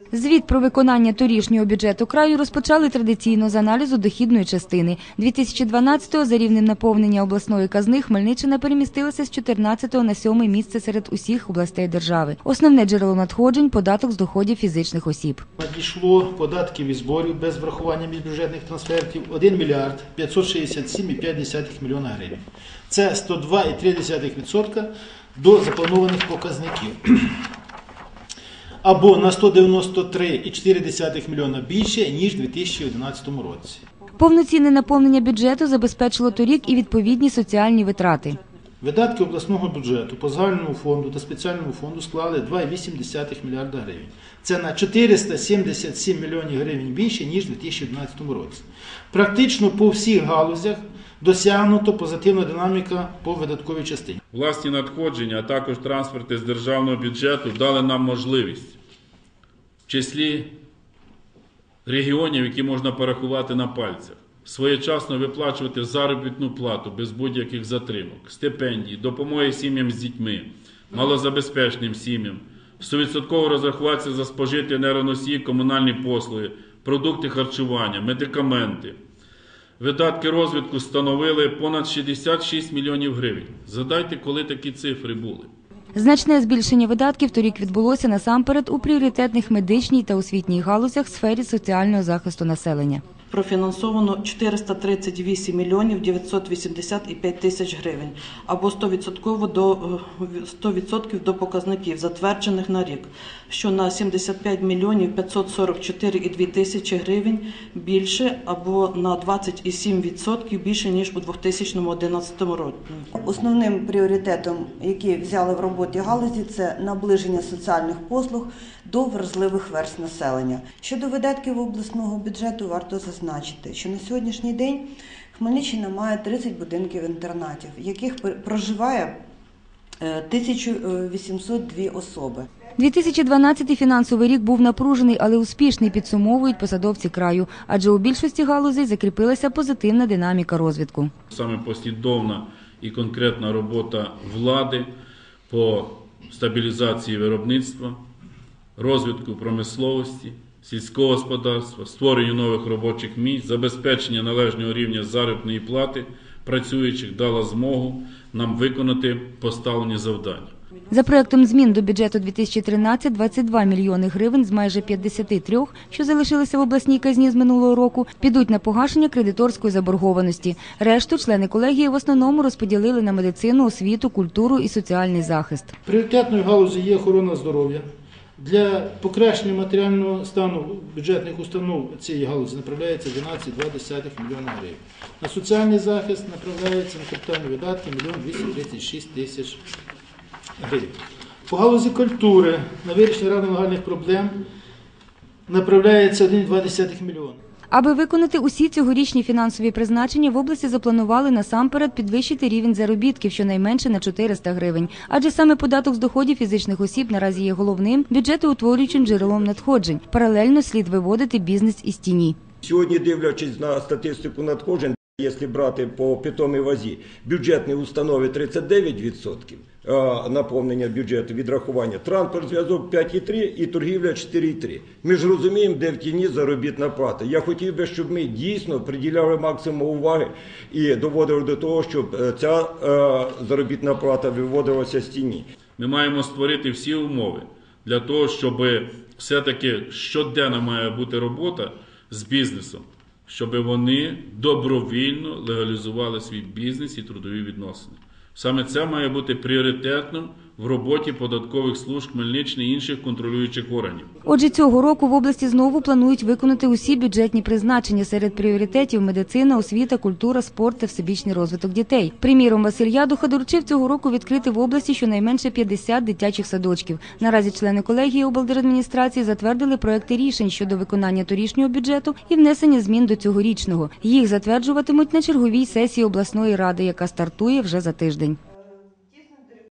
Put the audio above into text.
Звіт про виконання торішнього бюджету краю розпочали традиційно з аналізу дохідної частини. 2012-го за рівнем наповнення обласної казни Хмельниччина перемістилася з 14-го на 7-е місце серед усіх областей держави. Основне джерело надходжень – податок з доходів фізичних осіб. Надійшло податків і зборів без врахування міжбюджетних трансфертів 1 мільярд 567,5 мільйона гривень. Це 102,3% до запланованих показників. Або на 193,4 мільйона більше, ніж у 2011 році. Повноцінне наповнення бюджету забезпечило торік і відповідні соціальні витрати. Видатки обласного бюджету по загальному фонду та спеціальному фонду склали 2,8 мільярда гривень. Це на 477 мільйонів гривень більше, ніж у 2011 році. Практично по всіх галузях досягнуто позитивна динаміка по видатковій частині. Власні надходження, а також трансферти з державного бюджету дали нам можливість в числі регіонів, які можна порахувати на пальцях, своєчасно виплачувати заробітну плату без будь-яких затримок, стипендії, допомоги сім'ям з дітьми, малозабезпеченим сім'ям, 100% розрахуватися за спожиті енергоносії, комунальні послуги, продукти харчування, медикаменти. Видатки розвитку становили понад 66 мільйонів гривень. Згадайте, коли такі цифри були. Значне збільшення видатків торік відбулося насамперед у пріоритетних медичній та освітній галузях в сфері соціального захисту населення. Профінансовано 438 мільйонів 985 тисяч гривень, або 100% до показників, затверджених на рік, що на 75 мільйонів 544,2 тисячі гривень більше, або на 27% більше, ніж у 2011 році. Основним пріоритетом, який взяли в роботі галузі, це наближення соціальних послуг до вразливих верств населення. Щодо видатків обласного бюджету, варто зазначити, що на сьогоднішній день Хмельниччина має 30 будинків-інтернатів, в яких проживає 1802 особи. 2012 фінансовий рік був напружений, але успішний, підсумовують посадовці краю, адже у більшості галузей закріпилася позитивна динаміка розвитку. Саме послідовна і конкретна робота влади по стабілізації виробництва, розвитку промисловості, сільського господарства, створенню нових робочих місць, забезпечення належного рівня заробітної плати працюючих дала змогу нам виконати поставлені завдання. За проектом змін до бюджету 2013 – 22 мільйони гривень з майже 53, що залишилися в обласній казні з минулого року, підуть на погашення кредиторської заборгованості. Решту члени колегії в основному розподілили на медицину, освіту, культуру і соціальний захист. Пріоритетною галузі є охорона здоров'я. Для покращення матеріального стану бюджетних установ цієї галузі направляється 12,2 мільйона гривень. На соціальний захист направляється на капітальні видатки 1 236 тисяч гривень. По галузі культури на вирішення нагальних проблем направляється 1,2 мільйона. Аби виконати усі цьогорічні фінансові призначення, в області запланували насамперед підвищити рівень заробітків щонайменше на 400 гривень. Адже саме податок з доходів фізичних осіб наразі є головним бюджетоутворюючим джерелом надходжень. Паралельно слід виводити бізнес із тіні. Сьогодні, дивлячись на статистику надходжень, якщо брати по питомій вазі, бюджетні установи 39%, наповнення бюджету, відрахування, транспорт, зв'язок 5,3% і торгівля 4,3%. Ми ж розуміємо, де в тіні заробітна плата. Я хотів би, щоб ми дійсно приділяли максимум уваги і доводили до того, щоб ця заробітна плата виводилася з тіні. Ми маємо створити всі умови для того, щоб все-таки щоденно має бути робота з бізнесом, щоб вони добровільно легалізували свій бізнес і трудові відносини. Саме це має бути пріоритетним в роботі податкових служб Хмельниччини і інших контролюючих органів. Отже, цього року в області знову планують виконати усі бюджетні призначення. Серед пріоритетів – медицина, освіта, культура, спорт та всебічний розвиток дітей. Приміром, Василь Ядуха доручив цього року відкрити в області щонайменше 50 дитячих садочків. Наразі члени колегії облдержадміністрації затвердили проекти рішень щодо виконання торішнього бюджету і внесення змін до цьогорічного. Їх затверджуватимуть на черговій сесії обласної ради, яка стартує вже за тиждень.